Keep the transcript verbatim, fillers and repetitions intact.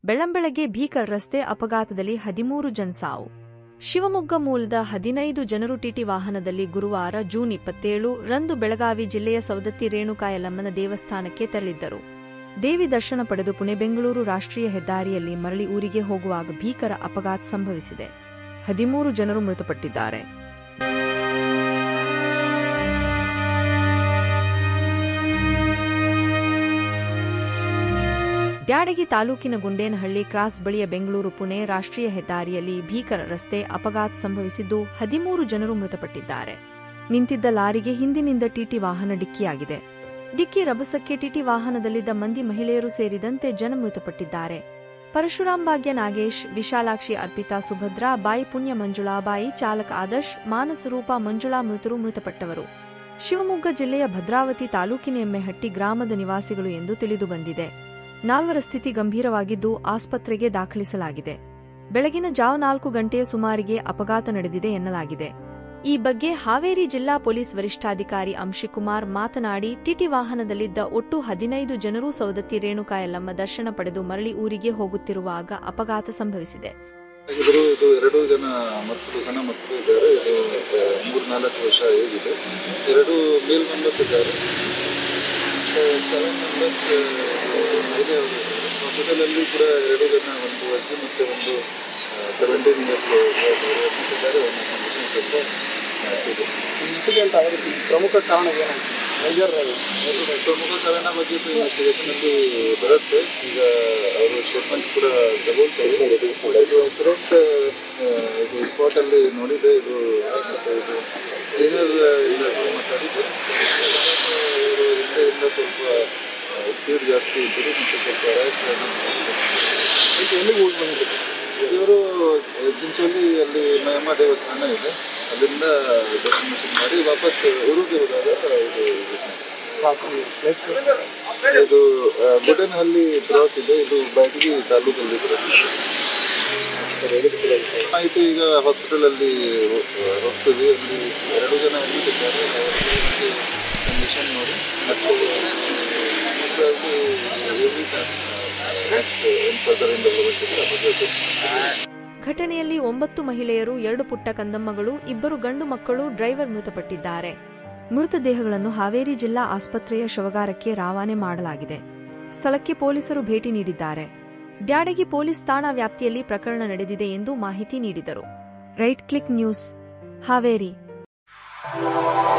ಬೆಳ್ಳಂಬೆಳಗ್ಗೆ ಭೀಕರ ರಸ್ತೆ ಅಪಘಾತದಲ್ಲಿ ಹದಿಮೂರು ಜನ ಸಾವು. ಶಿವಮೊಗ್ಗ ಮೂಲದ ಹದಿನೈದು ಜನರು ಟಿಟಿ ವಾಹನದಲ್ಲಿ ಗುರುವಾರ ಜೂನ್ ಇಪ್ಪತ್ತೇಳು ರಂದು ಬೆಳಗಾವಿ ಜಿಲ್ಲೆಯ ಸವದತ್ತಿ ರೇಣುಕಾ ಯಲ್ಲಮ್ಮನ ದೇವಸ್ಥಾನಕ್ಕೆ ತೆರಳಿದ್ದರು. ದೇವಿ ದರ್ಶನ ಪಡೆದು ಪುಣೆ ಬೆಂಗಳೂರು ರಾಷ್ಟ್ರೀಯ ಹೆದ್ದಾರಿಯಲ್ಲಿ ಮರಳಿ ಊರಿಗೆ ಹೋಗುವಾಗ ಭೀಕರ ಅಪಘಾತ ಸಂಭವಿಸಿದೆ. ಹದಿಮೂರು ಜನರು ಮೃತಪಟ್ಟಿದ್ದಾರೆ. ಬ್ಯಾಡಗಿ ತಾಲೂಕಿನ ಗುಂಡೇನಹಳ್ಳಿ ಕ್ರಾಸ್ ಬಳಿಯ ಬೆಂಗಳೂರು ಪುಣೆ ರಾಷ್ಟ್ರೀಯ ಹೆದ್ದಾರಿಯಲ್ಲಿ ಭೀಕರ ರಸ್ತೆ ಅಪಘಾತ ಸಂಭವಿಸಿದ್ದು ಹದಿಮೂರು ಜನರು ಮೃತಪಟ್ಟಿದ್ದಾರೆ. ನಿಂತಿದ್ದ ಲಾರಿಗೆ ಹಿಂದಿನಿಂದ ಟಿಟಿ ವಾಹನ ಡಿಕ್ಕಿಯಾಗಿದೆ. ಡಿಕ್ಕಿ ರಭಸಕ್ಕೆ ಟಿಟಿ ವಾಹನದಲ್ಲಿದ್ದ ಮಂದಿ ಮಹಿಳೆಯರು ಸೇರಿದಂತೆ ಜನ ಮೃತಪಟ್ಟಿದ್ದಾರೆ. ಪರಶುರಾಂ ಭಾಗ್ಯ ನಾಗೇಶ್, ವಿಶಾಲಾಕ್ಷಿ ಅರ್ಪಿತಾ ಸುಭದ್ರಾ ಬಾಯಿ ಪುಣ್ಯ ಮಂಜುಳಾ ಬಾಯಿ ಚಾಲಕ ಆದರ್ಶ್ ಮಾನಸರೂಪ ಮಂಜುಳಾ ಮೃತರು ಮೃತಪಟ್ಟವರು. ಶಿವಮೊಗ್ಗ ಜಿಲ್ಲೆಯ ಭದ್ರಾವತಿ ತಾಲೂಕಿನ ಎಮ್ಮೆಹಟ್ಟಿ ಗ್ರಾಮದ ನಿವಾಸಿಗಳು ಎಂದು ತಿಳಿದುಬಂದಿದೆ. ನಾಲ್ವರ ಸ್ಥಿತಿ ಗಂಭೀರವಾಗಿದ್ದು ಆಸ್ಪತ್ರೆಗೆ ದಾಖಲಿಸಲಾಗಿದೆ. ಬೆಳಗಿನ ಜಾವ ನಾಲ್ಕು ಗಂಟೆಯ ಸುಮಾರಿಗೆ ಅಪಘಾತ ನಡೆದಿದೆ ಎನ್ನಲಾಗಿದೆ. ಈ ಬಗ್ಗೆ ಹಾವೇರಿ ಜಿಲ್ಲಾ ಪೊಲೀಸ್ ವರಿಷ್ಠಾಧಿಕಾರಿ ಅಂಶಿಕುಮಾರ್ ಮಾತನಾಡಿ, ಟಿಟಿ ವಾಹನದಲ್ಲಿದ್ದ ಒಟ್ಟು ಹದಿನೈದು ಜನರು ಸವದತ್ತಿ ರೇಣುಕಾ ಯಲ್ಲಮ್ಮ ದರ್ಶನ ಪಡೆದು ಮರಳಿ ಊರಿಗೆ ಹೋಗುತ್ತಿರುವಾಗ ಅಪಘಾತ ಸಂಭವಿಸಿದೆ. ಇದು ಎರಡು ಜನ ಮಕ್ಕಳು, ಸಣ್ಣ ಮಕ್ಕಳು ಇದ್ದಾರೆ. ಇದು ಮೂರ್ನಾಲ್ಕು ವರ್ಷ ಏಜಿದೆ. ಎರಡು ಮೇಲ್ ಮೆಂಬರ್ಸ್ ಇದ್ದಾರೆ. ಸೆವೆನ್ ಮೆಂಬರ್ಸ್ ಹಾಸ್ಪಿಟಲಲ್ಲಿ ಕೂಡ ಎರಡು ಜನ, ಒಂದು ವರ್ಷ ಮತ್ತು ಒಂದು ಸೆವೆಂಟೀನ್ ಇಯರ್ಸ್ ಇದ್ದಾರೆ. ಒಂದು ಕಂಡೀಷನ್ ಸ್ವಲ್ಪ ಇದೆ. ಇನ್ಸಿಡೆಂಟ್ ಆಗೋದಕ್ಕೆ ಪ್ರಮುಖ ಕಾರಣ ಏನು? ಮೇಜರ್ ಪ್ರಮುಖ ಕಾರಣ ಬಗ್ಗೆ ಇನ್ವೆಸ್ಟಿಗೇಷನಲ್ಲಿ ಬರುತ್ತೆ. ಈಗ ಅವರು ಸ್ಟೇಟ್ಮೆಂಟ್ ಕೂಡ ತಗೊಳ್ತಾ ಇದ್ದಾರೆ. ಇದು ಆಕ್ಸಿಡೆಂಟ್ ಇದು ಸ್ಪಾಟಲ್ಲಿ ನೋಡಿದೆ. ಇದು ಇದು ಕ್ಲೀನರ್ ಇಲ್ಲ ಮಾತಾಡಿದ್ದು. ಇವರು ಹಿಂದೆಯಿಂದ ಸ್ವಲ್ಪ ಸ್ಪೀಡ್ ಜಾಸ್ತಿ ಇದ್ದರು ಮತ್ತು ಸ್ವಲ್ಪ ರ್ಯಾಶ್ ಎಲ್ಲಿಗೆ ಹೋಗಿ ಬಂದಿದ್ರು ಇವರು ಚಿಂಚೋಳಿ ಅಲ್ಲಿ ಮಯಮ್ಮ ದೇವಸ್ಥಾನ ಇದೆ, ಅಲ್ಲಿಂದ ದರ್ಶನ ಮಾಡಿ ವಾಪಸ್ ಊರಿಗೆ ಹೋದಾಗ ಇದು ಇದು ಗುಡೇನಹಳ್ಳಿ ಕ್ರಾಸ್ ಇದೆ. ಇದು ಬ್ಯಾಡಗಿ ತಾಲೂಕಲ್ಲಿ ಆಯಿತು. ಈಗ ಹಾಸ್ಪಿಟಲ್ ಅಲ್ಲಿ ಹೋಗ್ತೀವಿ. ಅಲ್ಲಿ ಎರಡು ಜನ ಇದ್ದಾರೆ. ಕಂಡೀಷನ್ ನೋಡಿ ಮತ್ತು ಘಟನೆಯಲ್ಲಿ ಒಂಬತ್ತು ಮಹಿಳೆಯರು, ಎರಡು ಪುಟ್ಟ ಕಂದಮ್ಮಗಳು, ಇಬ್ಬರು ಗಂಡು ಮಕ್ಕಳು, ಡ್ರೈವರ್ ಮೃತಪಟ್ಟಿದ್ದಾರೆ. ಮೃತದೇಹಗಳನ್ನು ಹಾವೇರಿ ಜಿಲ್ಲಾ ಆಸ್ಪತ್ರೆಯ ಶವಗಾರಕ್ಕೆ ರವಾನೆ ಮಾಡಲಾಗಿದೆ. ಸ್ಥಳಕ್ಕೆ ಪೊಲೀಸರು ಭೇಟಿ ನೀಡಿದ್ದಾರೆ. ಬ್ಯಾಡಗಿ ಪೊಲೀಸ್ ಠಾಣಾ ವ್ಯಾಪ್ತಿಯಲ್ಲಿ ಪ್ರಕರಣ ನಡೆದಿದೆ ಎಂದು ಮಾಹಿತಿ ನೀಡಿದರು. Right click news, Haveri.